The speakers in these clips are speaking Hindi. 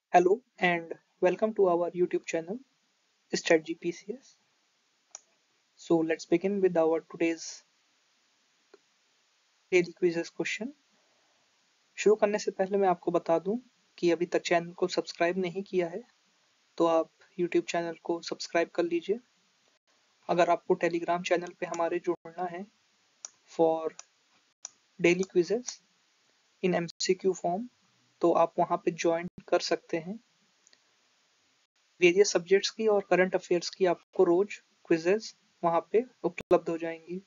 Hello and welcome to our YouTube channel StrategyPCS. So let's begin with our today's daily quizzes question. शुरू करने से पहले मैं आपको बता दूं कि अभी तक चैनल को सब्सक्राइब नहीं किया है तो आप YouTube चैनल को सब्सक्राइब कर लीजिए। अगर आपको टेलीग्राम चैनल पे हमारे जुड़ना है for daily quizzes in MCQ form तो आप वहां पे ज्वाइन कर सकते हैं। वेरियस सब्जेक्ट्स की और करंट अफेयर्स की आपको रोज क्विजेस वहां पे उपलब्ध हो जाएंगी।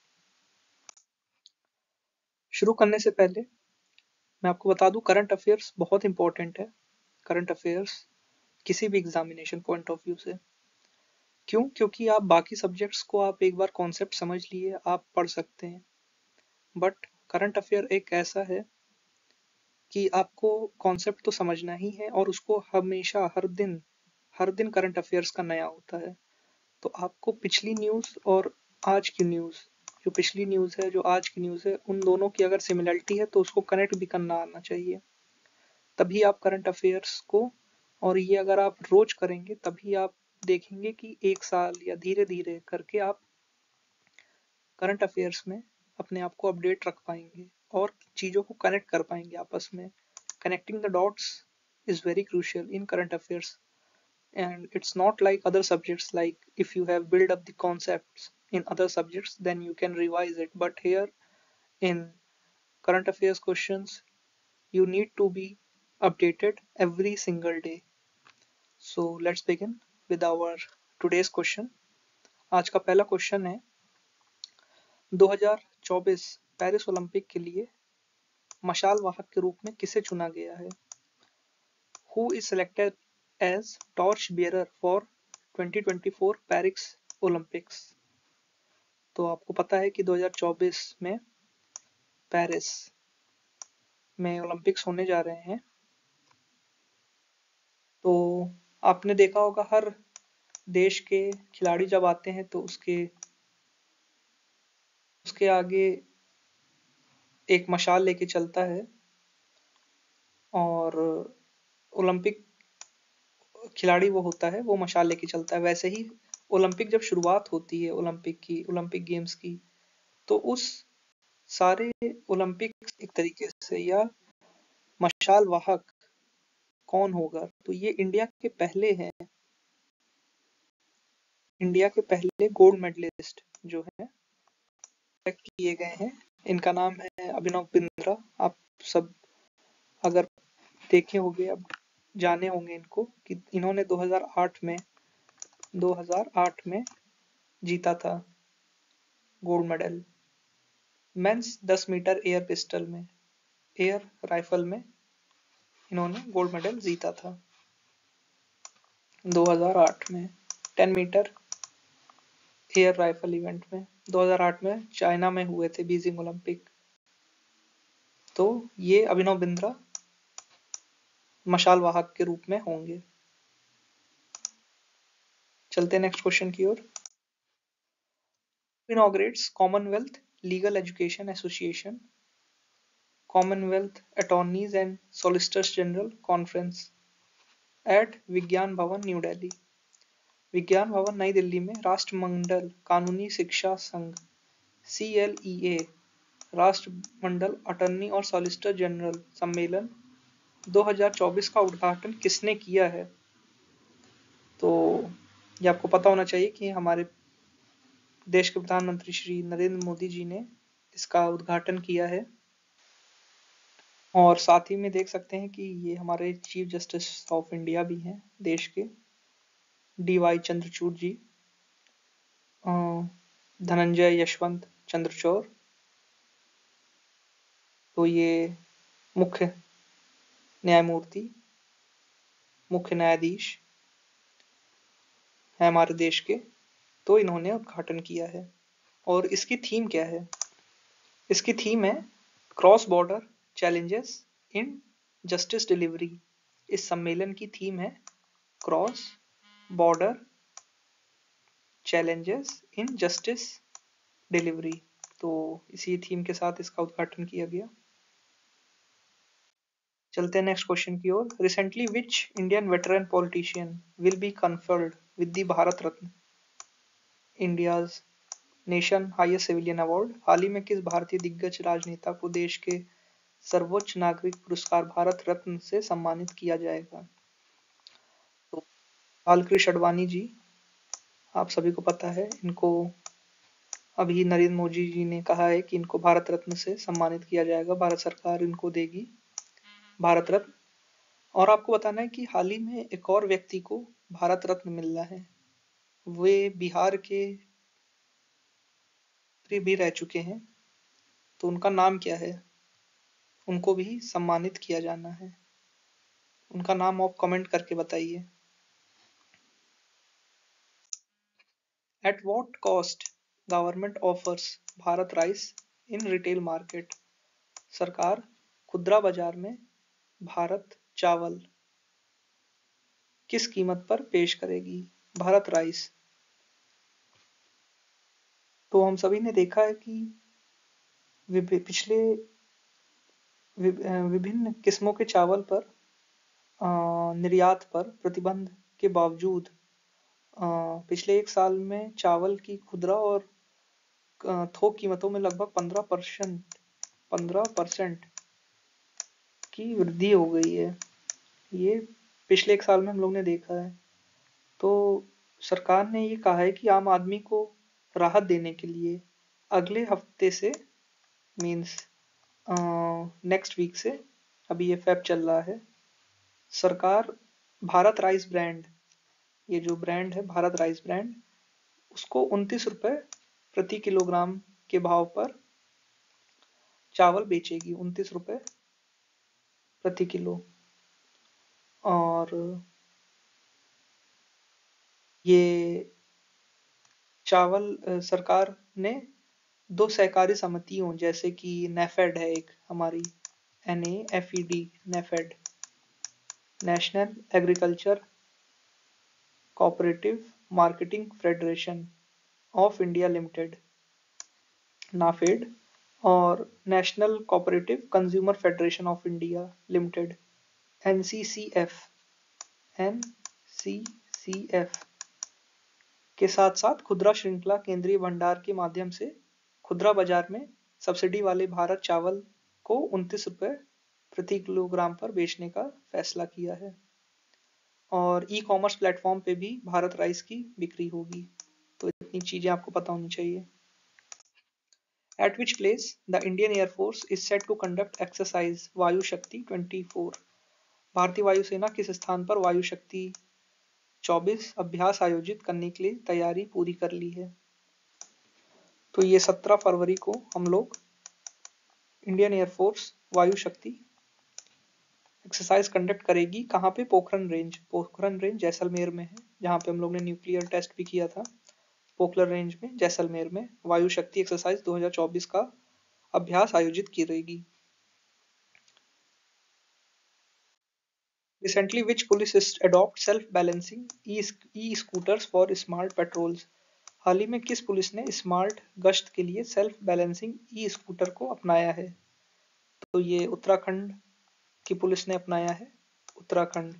शुरू करने से पहले मैं आपको बता दूं करंट अफेयर्स बहुत इंपॉर्टेंट है। करंट अफेयर्स किसी भी एग्जामिनेशन पॉइंट ऑफ व्यू से। क्यों? क्योंकि आप बाकी सब्जेक्ट्स को आप एक बार कॉन्सेप्ट समझ लिए आप पढ़ सकते हैं, बट करंट अफेयर एक ऐसा है कि आपको कॉन्सेप्ट तो समझना ही है और उसको हमेशा हर दिन करंट अफेयर्स का नया होता है। तो आपको पिछली न्यूज़ और आज की न्यूज़, जो पिछली न्यूज़ है जो आज की न्यूज़ है, उन दोनों की अगर सिमिलरिटी है तो उसको कनेक्ट भी करना आना चाहिए। तभी आप करंट अफेयर्स को, और ये अगर आप रोज करेंगे तभी आप देखेंगे कि एक साल या धीरे धीरे करके आप करंट अफेयर्स में अपने आप को अपडेट रख पाएंगे और चीज़ों को कनेक्ट कर पाएंगे आपस में। Connecting the dots is very crucial in current affairs, and it's not like other subjects. Like if you have built up the concepts in other subjects then you can revise it, but here in current affairs questions you need to be updated every single day. So let's begin with our today's question. आज का पहला क्वेश्चन है 2024 पेरिस ओलंपिक के लिए मशाल वाहक के रूप में किसे चुना गया है? Who is selected as torch bearer for 2024 Paris Olympics? तो आपको पता है कि 2024 में पेरिस में ओलंपिक्स होने जा रहे हैं। तो आपने देखा होगा हर देश के खिलाड़ी जब आते हैं तो उसके आगे एक मशाल लेके चलता है, और ओलंपिक खिलाड़ी वो होता है, वो मशाल लेके चलता है। वैसे ही ओलंपिक जब शुरुआत होती है ओलंपिक गेम्स की, तो उस सारे ओलंपिक एक तरीके से या मशाल वाहक कौन होगा? तो ये इंडिया के पहले हैं, इंडिया के पहले गोल्ड मेडलिस्ट जो है किए गए हैं। इनका नाम है अभिनव बिंद्रा। आप सब अगर देखे होंगे, अब जाने होंगे इनको कि इन्होंने 2008 में जीता था gold medal men's 10 metre air rifle में इन्होंने गोल्ड मेडल जीता था 2008 में। 10 मीटर एयर राइफल इवेंट में 2008 में चाइना में हुए थे बीजिंग ओलंपिक। तो ये अभिनव बिंद्रा मशाल वाहक के रूप में होंगे। चलते हैं नेक्स्ट क्वेश्चन की ओर। Inaugurates Commonwealth legal education association, Commonwealth attorneys and solicitors general conference at Vigyan Bhawan new Delhi. विज्ञान भवन नई दिल्ली में राष्ट्रमंडल कानूनी शिक्षा संघ CLEA राष्ट्रमंडल अटॉर्नी और सॉलिसिटर जनरल सम्मेलन 2024 का उद्घाटन किसने किया है? तो ये आपको पता होना चाहिए कि हमारे देश के प्रधानमंत्री श्री नरेंद्र मोदी जी ने इसका उद्घाटन किया है। और साथ ही में देख सकते हैं कि ये हमारे चीफ जस्टिस ऑफ इंडिया भी हैं देश के, DY चंद्रचूड़ जी, धनंजय यशवंत चंद्रचूड़। तो ये मुख्य न्यायाधीश है हमारे देश के। तो इन्होंने उद्घाटन किया है। और इसकी थीम क्या है? इसकी थीम है cross border challenges in justice delivery. इस सम्मेलन की थीम है cross border challenges in justice delivery. तो इसी थीम के साथ इसका उद्घाटन किया गया। चलते हैं नेक्स्ट क्वेश्चन की ओर। Recently which Indian veteran politician will be conferred with the Bharat Ratna, India's nation highest civilian award? हाल ही में किस भारतीय दिग्गज राजनेता को देश के सर्वोच्च नागरिक पुरस्कार भारत रत्न से सम्मानित किया जाएगा? तो लालकृष्ण आडवाणी जी, आप सभी को पता है, इनको अभी नरेंद्र मोदी जी ने कहा है कि इनको भारत रत्न से सम्मानित किया जाएगा, भारत सरकार इनको देगी भारत रत्न। और आपको बताना है कि हाल ही में एक और व्यक्ति को भारत रत्न मिल रहा है, वे बिहार के भी रह चुके हैं, तो उनका नाम क्या है? उनको भी सम्मानित किया जाना है, उनका नाम आप कमेंट करके बताइए। At what cost government offers Bharat rice in retail market? सरकार खुदरा बाजार में भारत चावल किस कीमत पर पेश करेगी? भारत राइस। तो हम सभी ने देखा है कि पिछले विभिन्न किस्मों के चावल पर निर्यात पर प्रतिबंध के बावजूद पिछले एक साल में चावल की खुदरा और थोक कीमतों में लगभग 15% की वृद्धि हो गई है। ये पिछले एक साल में हम लोग ने देखा है। तो सरकार ने ये कहा है कि आम आदमी को राहत देने के लिए अगले हफ्ते से, मीन्स नेक्स्ट वीक से, अभी ये फेब चल रहा है, सरकार भारत राइस ब्रांड, ये जो ब्रांड है भारत राइस ब्रांड, उसको 29 रुपए प्रति किलोग्राम के भाव पर चावल बेचेगी, 29 रुपए प्रति किलो। और ये चावल सरकार ने दो सहकारी समितियों जैसे कि नेफेड है एक हमारी, NAFED, NAFED, national agriculture cooperative marketing federation of India limited, NAFED, और national cooperative consumer federation of India limited, NCCF, NCCF के साथ साथ खुदरा श्रृंखला केंद्रीय भंडार के माध्यम से खुदरा बाजार में सब्सिडी वाले भारत चावल को 29 रुपए प्रति किलोग्राम पर बेचने का फैसला किया है। और ई कॉमर्स प्लेटफॉर्म पे भी भारत राइस की बिक्री होगी। तो इतनी चीजें आपको पता होनी चाहिए। At which place the Indian Air Force is set to conduct exercise वायु शक्ति 24? भारतीय वायुसेना किस स्थान पर वायु शक्ति 24 अभ्यास आयोजित करने के लिए तैयारी पूरी कर ली है? तो ये 17 फरवरी को हम लोग इंडियन एयरफोर्स वायु शक्ति एक्सरसाइज कंडक्ट करेगी। कहाँ पे? पोखरन रेंज। पोखरन रेंज जैसलमेर में है, जहाँ पे हम लोग ने न्यूक्लियर टेस्ट भी किया था। पोखरन रेंज में जैसलमेर में वायु शक्ति एक्सरसाइज 2024 का अभ्यास आयोजित की रहेगी। Recently, which police adopt self-balancing e-scooters for smart patrols? हाल ही में किस पुलिस ने स्मार्ट गश्त के लिए सेल्फ बैलेंसिंग ई स्कूटर को अपनाया है? तो ये उत्तराखंड की पुलिस ने अपनाया है, उत्तराखंड।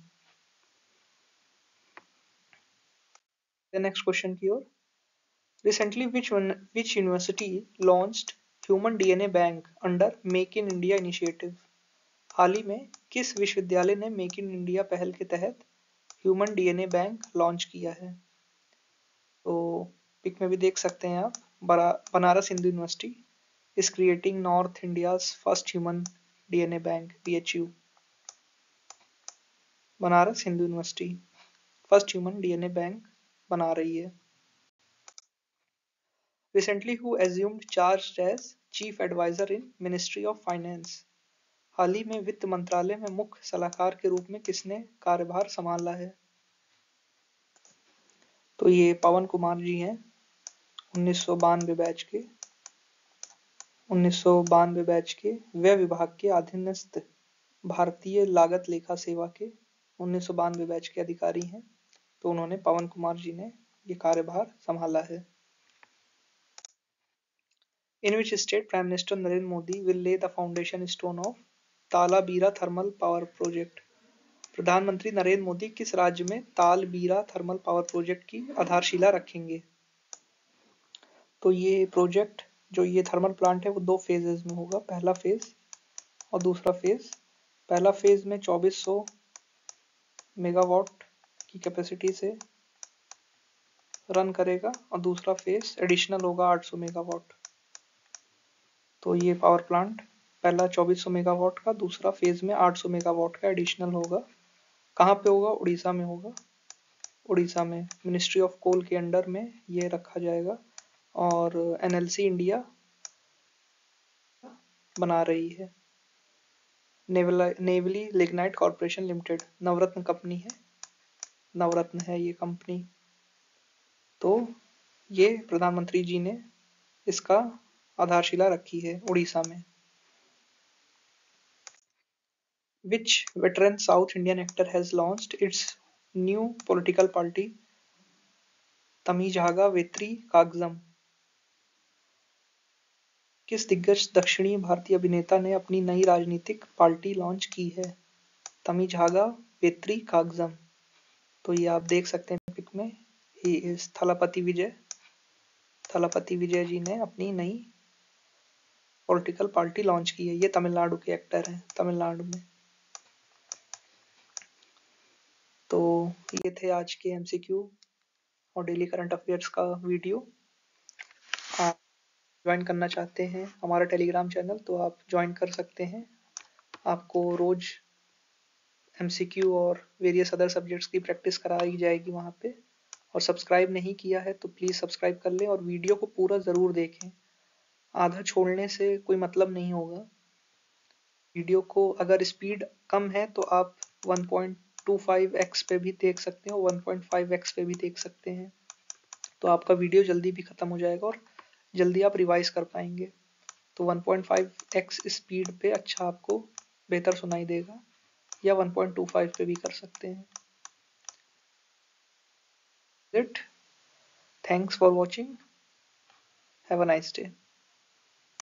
नेक्स्ट क्वेश्चन की ओर। Recently which university launched human DNA bank under make in India initiative? हाल ही में किस विश्वविद्यालय ने मेक इन इंडिया पहल के तहत ह्यूमन डीएनए बैंक लॉन्च किया है? तो पिक में भी देख सकते हैं आप, Banaras Hindu university is creating north India's first human DNA bank, BHU। Banaras Hindu university first human DNA bank बना रही है। Recently who assumed charge as chief adviser in ministry of finance? हाल ही में वित्त मंत्रालय में मुख्य सलाहकार के रूप में किसने कार्यभार संभाला है? तो ये पवन कुमार जी हैं, 1992 बैच के, 1992 बैच के व्यय विभाग के अधीनस्थ भारतीय लागत लेखा सेवा के 1992 बैच के अधिकारी हैं। तो उन्होंने, पवन कुमार जी ने, ये कार्यभार संभाला है। In which state Prime Minister Narendra Modi will lay the foundation stone of Talabira thermal power project. प्रधानमंत्री नरेंद्र मोदी किस राज्य में तालबीरा थर्मल पावर प्रोजेक्ट की आधारशिला रखेंगे? तो ये प्रोजेक्ट, जो ये थर्मल प्लांट है, वो 2 फेजेज में होगा, पहला फेज और दूसरा फेज। पहला फेज में 2400 मेगावाट की कैपेसिटी से रन करेगा और दूसरा फेज एडिशनल होगा 800 मेगावाट। तो ये पावर प्लांट पहला 2400 मेगावाट का, दूसरा फेज में 800 मेगावाट का एडिशनल होगा। कहाँ पे होगा? उड़ीसा में होगा। उड़ीसा में मिनिस्ट्री ऑफ कोल के अंडर में ये रखा जाएगा और एनएलसी इंडिया बना रही है। Neyveli lignite corporation limited, Navratna company है, नवरत्न है ये कंपनी। तो ये प्रधानमंत्री जी ने इसका आधारशिला रखी है उड़ीसा में। Which veteran South Indian actor has launched its new political party तमीझागा Vettri कागजम? किस दिग्गज दक्षिणी भारतीय अभिनेता ने अपनी नई राजनीतिक पार्टी लॉन्च की है? तमीझागा वेत्री कागजम। तो ये आप देख सकते हैं पिक में, ही इज थलापति विजय। थलापति विजय जी ने अपनी नई पॉलिटिकल पार्टी लॉन्च की है। ये तमिलनाडु के एक्टर हैं, तमिलनाडु में। तो ये थे आज के एमसीक्यू और डेली करंट अफेयर्स का वीडियो। आप ज्वाइन करना चाहते हैं हमारा टेलीग्राम चैनल तो आप ज्वाइन कर सकते हैं। आपको रोज एमसीक्यू और वेरियस अदर सब्जेक्ट्स की प्रैक्टिस कराई जाएगी वहाँ पे। और सब्सक्राइब नहीं किया है तो प्लीज़ सब्सक्राइब कर लें और वीडियो को पूरा ज़रूर देखें। आधा छोड़ने से कोई मतलब नहीं होगा। वीडियो को अगर स्पीड कम है तो आप 1.25x पे भी देख सकते हैं और 1.5x पे भी देख सकते हैं। तो आपका वीडियो जल्दी भी ख़त्म हो जाएगा और जल्दी आप रिवाइज कर पाएंगे। तो 1.5x स्पीड पे अच्छा आपको बेहतर सुनाई देगा, या 1.25 पे भी कर सकते हैं। It. Thanks for watching. Have a nice day.